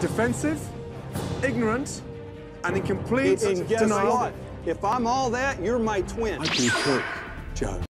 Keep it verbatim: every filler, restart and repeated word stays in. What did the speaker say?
defensive, ignorant, and in complete And guess denial. what? If I'm all that, you're my twin. I can cook, Joe.